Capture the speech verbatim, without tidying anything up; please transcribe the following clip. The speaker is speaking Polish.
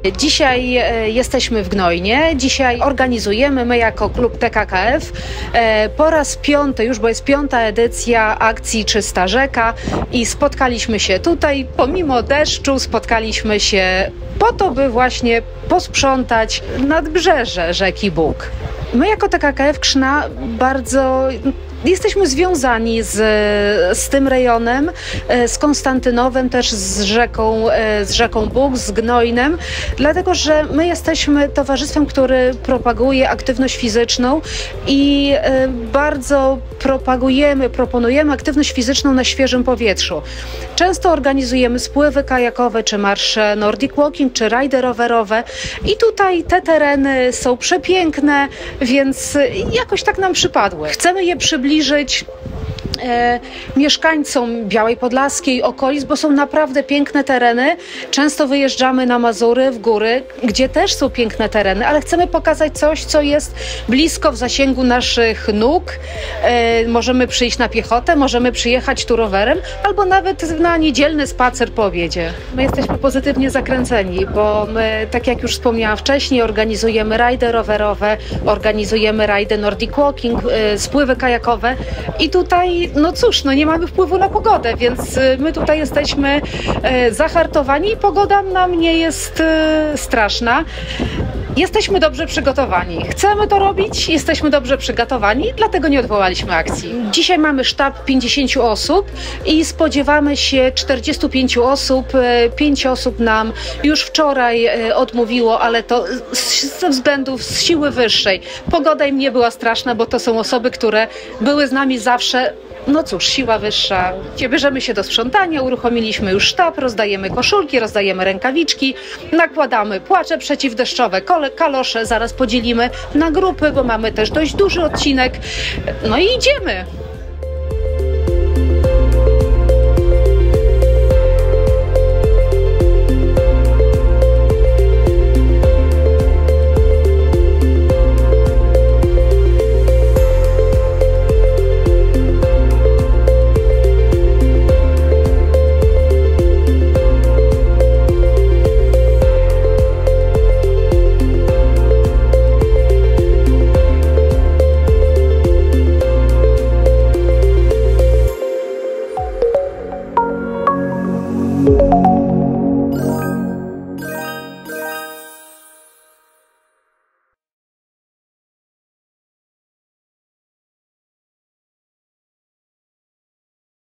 Dzisiaj e, jesteśmy w Gnojnie. Dzisiaj organizujemy my jako klub T K K F e, po raz piąty już, bo jest piąta edycja akcji Czysta Rzeka i spotkaliśmy się tutaj, pomimo deszczu, spotkaliśmy się po to, by właśnie posprzątać nadbrzeże rzeki Bug. My jako T K K F Krzna bardzo jesteśmy związani z, z tym rejonem, z Konstantynowem, też z rzeką, z rzeką Bug, z Gnojnem, dlatego że my jesteśmy towarzystwem, który propaguje aktywność fizyczną i bardzo propagujemy, proponujemy aktywność fizyczną na świeżym powietrzu. Często organizujemy spływy kajakowe, czy marsze Nordic Walking, czy rajdy rowerowe i tutaj te tereny są przepiękne, więc jakoś tak nam przypadły. Chcemy je przybliżyć E, mieszkańcom Białej Podlaskiej, okolic, bo są naprawdę piękne tereny. Często wyjeżdżamy na Mazury, w góry, gdzie też są piękne tereny, ale chcemy pokazać coś, co jest blisko w zasięgu naszych nóg. E, możemy przyjść na piechotę, możemy przyjechać tu rowerem, albo nawet na niedzielny spacer po obiedzie. My jesteśmy pozytywnie zakręceni, bo my, tak jak już wspomniałam wcześniej, organizujemy rajdy rowerowe, organizujemy rajdy Nordic Walking, e, spływy kajakowe i tutaj no cóż, no nie mamy wpływu na pogodę, więc my tutaj jesteśmy e, zahartowani i pogoda nam nie jest e, straszna. Jesteśmy dobrze przygotowani. Chcemy to robić, jesteśmy dobrze przygotowani, dlatego nie odwołaliśmy akcji. Dzisiaj mamy sztab pięćdziesięciu osób i spodziewamy się czterdziestu pięciu osób. Pięć osób nam już wczoraj odmówiło, ale to ze względów z siły wyższej. Pogoda im nie była straszna, bo to są osoby, które były z nami zawsze. No cóż, siła wyższa. Bierzemy się do sprzątania, uruchomiliśmy już sztab, rozdajemy koszulki, rozdajemy rękawiczki, nakładamy płacze przeciwdeszczowe, kalosze, zaraz podzielimy na grupy, bo mamy też dość duży odcinek. No i idziemy.